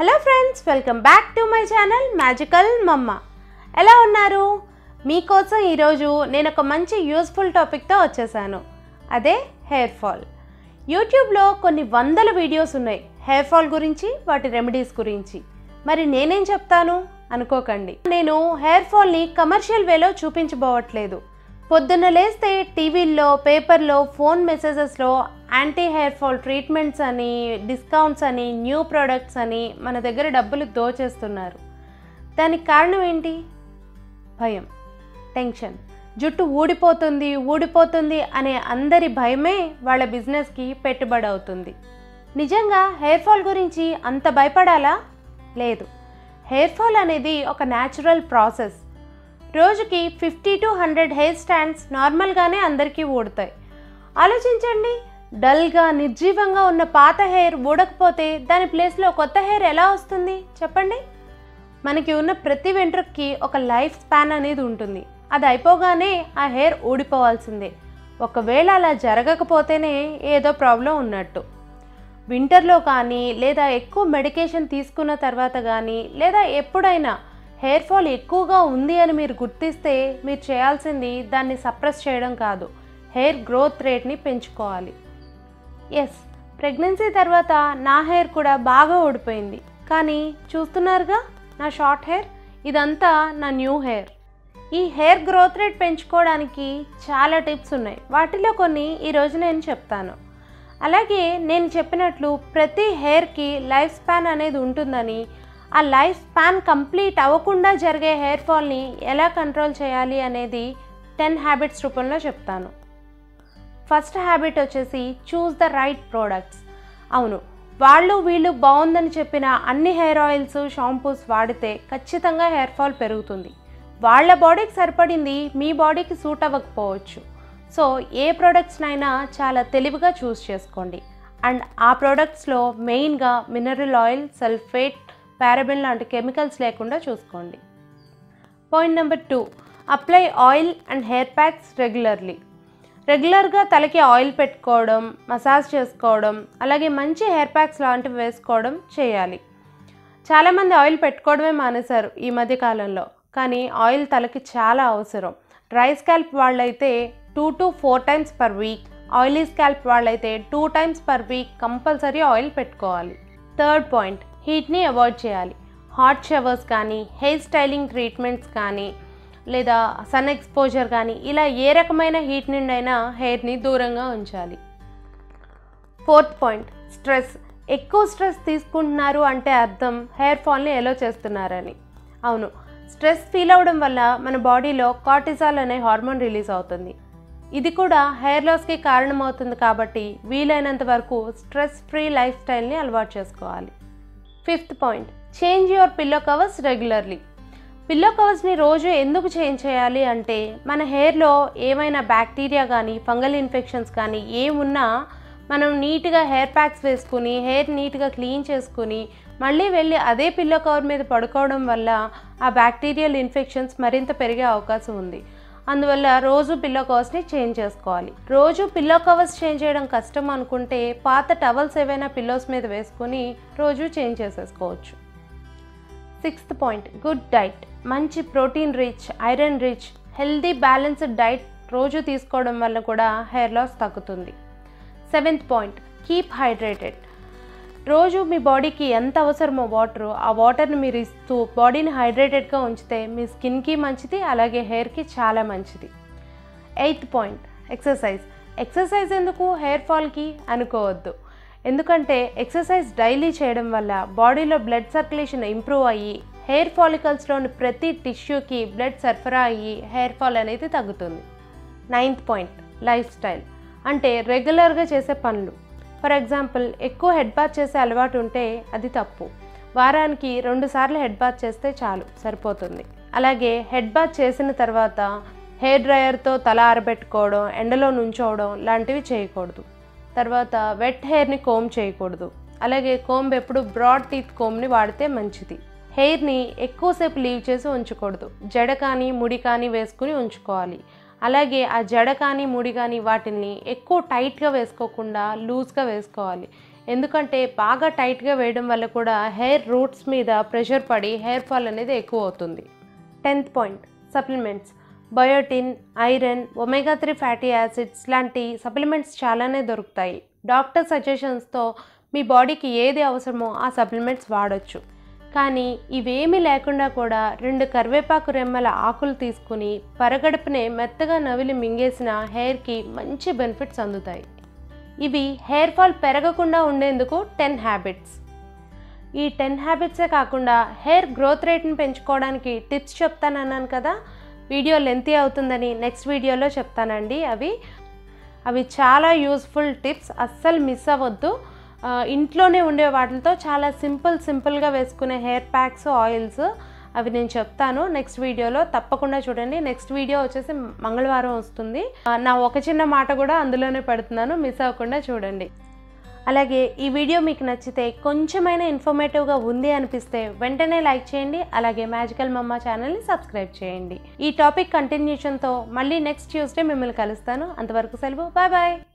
Hello friends, welcome back to my channel Magical Mamma. ఎలా ఉన్నారు? మీకోసం ఈరోజు నేను ఒక మంచి యూస్ఫుల్ టాపిక్తో వచ్చేసాను. అదే హెయిర్ ఫాల్. యూట్యూబ్లో కొన్ని వందల వీడియోస్ ఉన్నాయి హెయిర్ ఫాల్ గురించి, వాటి రెమెడీస్ గురించి. మరి నేనేం చెప్తాను అనుకోకండి. నేను హెయిర్ ఫాల్ని కమర్షియల్ వేలో చూపించబోవట్లేదు. పొద్దున్న లేస్తే టీవీల్లో, పేపర్లో, ఫోన్ మెసేజెస్లో యాంటీ హెయిర్ ఫాల్ ట్రీట్మెంట్స్ అని, డిస్కౌంట్స్ అని, న్యూ ప్రోడక్ట్స్ అని మన దగ్గర డబ్బులు దోచేస్తున్నారు. దానికి కారణం ఏంటి? భయం, టెన్షన్. జుట్టు ఊడిపోతుంది అనే అందరి భయమే వాళ్ళ బిజినెస్కి పెట్టుబడి అవుతుంది. నిజంగా హెయిర్ ఫాల్ గురించి అంత భయపడాలా? లేదు. హెయిర్ ఫాల్ అనేది ఒక న్యాచురల్ ప్రాసెస్. రోజుకి 50 to 100 హెయిర్ స్టాండ్స్ నార్మల్గానే అందరికీ ఊడతాయి. ఆలోచించండి, డల్గా నిర్జీవంగా ఉన్న పాత హెయిర్ ఊడకపోతే దాని ప్లేస్లో కొత్త హెయిర్ ఎలా వస్తుంది చెప్పండి? మనకి ఉన్న ప్రతి వెంట్రుకకి ఒక లైఫ్ స్పాన్ అనేది ఉంటుంది. అది అయిపోగానే ఆ హెయిర్ ఊడిపోవాల్సిందే. ఒకవేళ అలా జరగకపోతేనే ఏదో ప్రాబ్లం ఉన్నట్టు. వింటర్లో కానీ, లేదా ఎక్కువ మెడికేషన్ తీసుకున్న తర్వాత కానీ, లేదా ఎప్పుడైనా హెయిర్ ఫాల్ ఎక్కువగా ఉంది అని మీరు గుర్తిస్తే మీరు చేయాల్సింది దాన్ని సప్రెస్ చేయడం కాదు, హెయిర్ గ్రోత్ రేట్ని పెంచుకోవాలి. ఎస్, ప్రెగ్నెన్సీ తర్వాత నా హెయిర్ కూడా బాగా ఊడిపోయింది. కానీ చూస్తున్నారుగా నా షార్ట్ హెయిర్, ఇదంతా నా న్యూ హెయిర్. ఈ హెయిర్ గ్రోత్ రేట్ పెంచుకోవడానికి చాలా టిప్స్ ఉన్నాయి. వాటిలో కొన్ని ఈరోజు నేను చెప్తాను. అలాగే నేను చెప్పినట్లు ప్రతి హెయిర్కి లైఫ్ స్పాన్ అనేది ఉంటుందని, ఆ లైఫ్ స్పాన్ కంప్లీట్ అవ్వకుండా జరిగే హెయిర్ ఫాల్ని ఎలా కంట్రోల్ చేయాలి అనేది 10 హ్యాబిట్స్ రూపంలో చెప్తాను. ఫస్ట్ హ్యాబిట్ వచ్చేసి చూస్ ద రైట్ ప్రోడక్ట్స్. అవును, వీళ్ళు బాగుందని చెప్పిన అన్ని హెయిర్ ఆయిల్స్, షాంపూస్ వాడితే ఖచ్చితంగా హెయిర్ ఫాల్ పెరుగుతుంది. వాళ్ళ బాడీకి సరిపడింది మీ బాడీకి సూట్ అవ్వకపోవచ్చు. సో ఏ ప్రోడక్ట్స్నైనా చాలా తెలివిగా చూస్ చేసుకోండి. అండ్ ఆ ప్రోడక్ట్స్లో మెయిన్గా మినరల్ ఆయిల్, సల్ఫేట్, పారాబెన్ లాంటి కెమికల్స్ లేకుండా చూసుకోండి. Point number 2, apply oil and hair packs రెగ్యులర్గా తలకి ఆయిల్ పెట్టుకోవడం, మసాజ్ చేసుకోవడం, అలాగే మంచి హెయిర్ ప్యాక్స్ లాంటివి వేసుకోవడం చేయాలి. చాలామంది ఆయిల్ పెట్టుకోవడమే మానేశారు ఈ మధ్య కాలంలో. కానీ ఆయిల్ తలకి చాలా అవసరం. డ్రై స్కాల్ప్ వాళ్ళైతే 2 to 4 times per week, oily scalp వాళ్ళైతే 2 times per week compulsory oil పెట్టుకోవాలి. థర్డ్ పాయింట్, హీట్ని అవాయిడ్ చేయాలి. హాట్ షవర్స్ కానీ, హెయిర్ స్టైలింగ్ ట్రీట్మెంట్స్ కానీ, లేదా సన్ ఎక్స్పోజర్ కానీ, ఇలా ఏ రకమైన హీట్ నుండి అయినా హెయిర్ని దూరంగా ఉంచాలి. Fourth point, stress. ఎక్కువ స్ట్రెస్ తీసుకుంటున్నారు అంటే అర్థం హెయిర్ ఫాల్ని ఎలో చేస్తున్నారని. అవును, స్ట్రెస్ ఫీల్ అవ్వడం వల్ల మన బాడీలో కార్టిజాల్ అనే హార్మోన్ రిలీజ్ అవుతుంది. ఇది కూడా హెయిర్ లాస్కి కారణమవుతుంది. కాబట్టి వీలైనంత వరకు స్ట్రెస్ ఫ్రీ లైఫ్ స్టైల్ని అలవాటు చేసుకోవాలి. Fifth point, change your pillow covers regularly. Pillow కవర్స్ని రోజు ఎందుకు చేంజ్ చేయాలి అంటే, మన హెయిర్లో ఏమైనా బ్యాక్టీరియా కానీ, ఫంగల్ ఇన్ఫెక్షన్స్ కానీ ఏమున్నా మనం నీట్గా హెయిర్ ప్యాక్స్ వేసుకుని, హెయిర్ నీట్గా క్లీన్ చేసుకుని మళ్ళీ వెళ్ళి అదే పిల్లో కవర్ మీద పడుకోవడం వల్ల ఆ బ్యాక్టీరియల్ ఇన్ఫెక్షన్స్ మరింత పెరిగే అవకాశం ఉంది. అందువల్ల రోజు పిల్లో కవర్స్ని చేంజ్ చేసుకోవాలి. రోజు పిల్లో కవర్స్ చేంజ్ చేయడం కష్టం అనుకుంటే పాత టవల్స్ ఏవైనా పిల్లోస్ మీద వేసుకొని రోజు చేంజ్ చేసేసుకోవచ్చు. Sixth point, good diet. మంచి protein rich, iron rich, healthy balanced diet రోజు తీసుకోవడం వల్ల కూడా హెయిర్ లాస్ తగ్గుతుంది. Seventh point, keep hydrated. రోజు మీ బాడీకి ఎంత అవసరమో వాటర్, ఆ వాటర్ని మీరు ఇస్తూ బాడీని హైడ్రేటెడ్గా ఉంచితే మీ స్కిన్కి మంచిది, అలాగే హెయిర్కి చాలా మంచిది. ఎయిత్ పాయింట్, ఎక్సర్సైజ్ ఎందుకు హెయిర్ ఫాల్కి అనుకోవద్దు. ఎందుకంటే ఎక్సర్సైజ్ డైలీ చేయడం వల్ల బాడీలో బ్లడ్ సర్క్యులేషన్ ఇంప్రూవ్ అయ్యి హెయిర్ ఫాలికల్స్లోని ప్రతి టిష్యూకి బ్లడ్ సరఫరా అయ్యి హెయిర్ ఫాల్ అనేది తగ్గుతుంది. Ninth point, lifestyle. అంటే రెగ్యులర్గా చేసే పనులు. ఫర్ ఎగ్జాంపుల్, ఎక్కువ హెడ్ బాత్ చేసే అలవాటు ఉంటే అది తప్పు. వారానికి 2 సార్లు హెడ్ బాత్ చేస్తే చాలు, సరిపోతుంది. అలాగే హెడ్ బాత్ చేసిన తర్వాత హెయిర్ డ్రయర్తో తల ఆరబెట్టుకోవడం, ఎండలో నుంచోవడం లాంటివి చేయకూడదు. తర్వాత వెట్ హెయిర్ని కోమ్ చేయకూడదు. అలాగే కోంబ్ ఎప్పుడు బ్రాడ్ టీత్ కోమ్ని వాడితే మంచిది. హెయిర్ని ఎక్కువసేపు లీవ్ చేసి ఉంచకూడదు. జడ కానీ, ముడి కానీ వేసుకుని ఉంచుకోవాలి. అలాగే ఆ జడ కానీ, ముడి కానీ వాటిని ఎక్కువ టైట్గా వేసుకోకుండా లూజ్గా వేసుకోవాలి. ఎందుకంటే బాగా టైట్గా వేయడం వల్ల కూడా హెయిర్ రూట్స్ మీద ప్రెషర్ పడి హెయిర్ ఫాల్ అనేది ఎక్కువ అవుతుంది. 10th point, supplements. Biotin, iron, omega 3 fatty acids లాంటి సప్లిమెంట్స్ చాలానే దొరుకుతాయి. డాక్టర్ సజెషన్స్తో మీ బాడీకి ఏది అవసరమో ఆ సప్లిమెంట్స్ వాడొచ్చు. కానీ ఇవేమీ లేకుండా కూడా 2 కరివేపాకు రెమ్మల ఆకులు తీసుకుని పరగడుపునే మెత్తగా నవిలి మింగేసిన హెయిర్కి మంచి బెనిఫిట్స్ అందుతాయి. ఇవి హెయిర్ ఫాల్ పెరగకుండా ఉండేందుకు 10 హ్యాబిట్స్. ఈ 10 హ్యాబిట్సే కాకుండా హెయిర్ గ్రోత్ రేట్ని పెంచుకోవడానికి టిప్స్ చెప్తానన్నాను కదా, వీడియో లెంతీ అవుతుందని నెక్స్ట్ వీడియోలో చెప్తానండి. అవి చాలా యూస్ఫుల్ టిప్స్, అస్సలు మిస్ అవ్వద్దు. ఇంట్లోనే ఉండే వాటితో చాలా సింపుల్గా వేసుకునే హెయిర్ ప్యాక్స్, ఆయిల్స్ అవి నేను చెప్తాను నెక్స్ట్ వీడియోలో, తప్పకుండా చూడండి. నెక్స్ట్ వీడియో వచ్చేసి మంగళవారం వస్తుంది. నా ఒక చిన్న మాట కూడా అందులోనే పెడుతున్నాను, మిస్ అవ్వకుండా చూడండి. అలాగే ఈ వీడియో మీకు నచ్చితే, కొంచెమైనా ఇన్ఫర్మేటివ్గా ఉంది అనిపిస్తే వెంటనే లైక్ చేయండి. అలాగే మ్యాజికల్ మమ్మా ఛానల్ని సబ్స్క్రైబ్ చేయండి. ఈ టాపిక్ కంటిన్యూషన్తో మళ్ళీ నెక్స్ట్ ట్యూస్డే మిమ్మల్ని కలుస్తాను. అంతవరకు సెలవు, బాయ్ బాయ్.